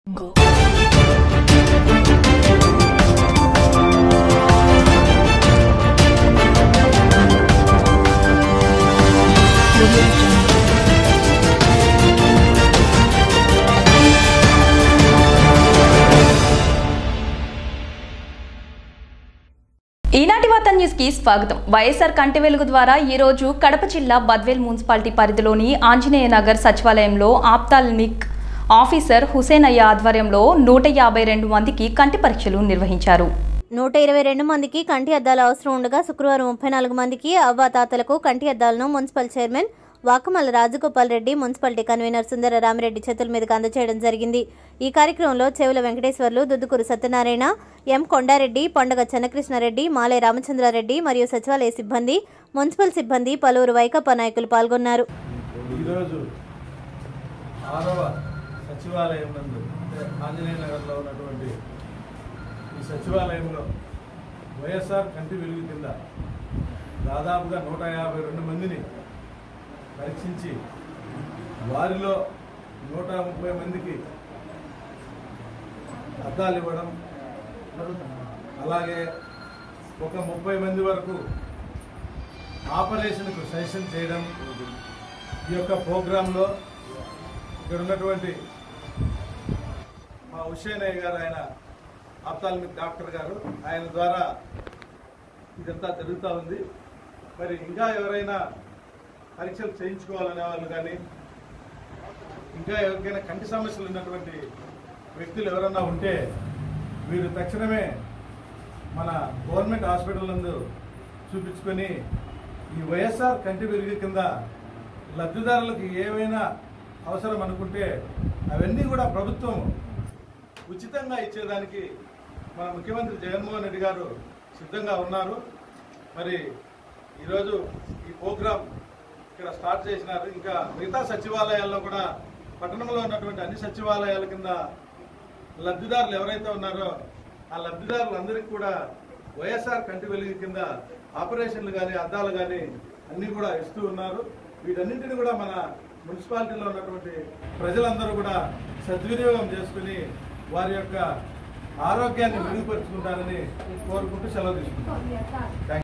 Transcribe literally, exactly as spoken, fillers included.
Go. ఈనాటి వార్తా news కి స్వాగతం. వైఎస్ఆర్ కంటి వెలుగు ద్వారా ఈ రోజు కడప జిల్లా బద్వేల్ మున్సిపాలిటీ పరిధిలోని ఆంజనేయ నగర్ సచివాలయంలో ఆప్థాల్మిక్ ఆఫీసర్ హుసేనయ్య ఆధ్వర్యంలో నూట యాభై రెండు మందికి కంటి పరీక్షలు నిర్వహించారు. నూట ఇరవై రెండు మందికి కంటి అద్దాలు అవసరం ఉండగా శుక్రవారం ముప్పై నాలుగు మందికి అవ్వాతాతలకు కంటి అద్దాలను municipal chairman Vakamala Rajagopal Reddy, municipality convener Sundara Ramireddy చేతుల మీదుగా అందజేయడం జరిగింది. ఈ కార్యక్రమంలో చెవుల వెంకటేశ్వర్లు, దుద్దుకూరు సత్యనారాయణ, ఎం కొండారెడ్డి, పండుగ చెన్నకృష్ణారెడ్డి, మాలే రామచంద్రారెడ్డి మరియు సచివాలయ సిబ్బంది, మున్సిపల్ సిబ్బంది, పలువురు వైకాపా నాయకులు పాల్గొన్నారు. సచివాలయం నందు ఆంజనేయ నగర్లో ఉన్నటువంటి ఈ సచివాలయంలో వైఎస్ఆర్ కంటి వెలుగు కింద దాదాపుగా నూట యాభై రెండు మందిని పరీక్షించి వారిలో నూట ముప్పై మందికి అద్దాలు ఇవ్వడం, అలాగే ఒక ముప్పై మంది వరకు ఆపరేషన్కు సజెషన్ చేయడం. ఈ యొక్క ప్రోగ్రాంలో ఇక్కడ ఉన్నటువంటి మా హుసేనయ్య గారు, ఆయన ఆప్థాల్మిక్ డాక్టర్ గారు, ఆయన ద్వారా ఇదంతా జరుగుతూ ఉంది. మరి ఇంకా ఎవరైనా పరీక్షలు చేయించుకోవాలనే వాళ్ళు కానీ, ఇంకా ఎవరికైనా కంటి సమస్యలు ఉన్నటువంటి వ్యక్తులు ఎవరన్నా ఉంటే వీరు తక్షణమే మన గవర్నమెంట్ హాస్పిటల్ నందు చూపించుకొని ఈ వైఎస్ఆర్ కంటి వెలుగు కింద లబ్ధిదారులకు ఏమైనా అవసరం అనుకుంటే అవన్నీ కూడా ప్రభుత్వం ఉచితంగా ఇచ్చేదానికి మన ముఖ్యమంత్రి జగన్మోహన్ రెడ్డి గారు సిద్ధంగా ఉన్నారు. మరి ఈరోజు ఈ ప్రోగ్రాం ఇక్కడ స్టార్ట్ చేసినారు. ఇంకా మిగతా సచివాలయాల్లో కూడా పట్టణంలో ఉన్నటువంటి అన్ని సచివాలయాల కింద లబ్ధిదారులు ఎవరైతే ఉన్నారో ఆ లబ్ధిదారులందరికీ కూడా వైఎస్ఆర్ కంటి వెలుగు కింద ఆపరేషన్లు కానీ అద్దాలు కానీ అన్నీ కూడా ఇస్తూ ఉన్నారు. వీటన్నింటినీ కూడా మన మున్సిపాలిటీలో ఉన్నటువంటి ప్రజలందరూ కూడా సద్వినియోగం చేసుకుని వారి యొక్క ఆరోగ్యాన్ని మెరుగుపరుచుకుంటారని కోరుకుంటూ సెలవు తీసుకుంటారు.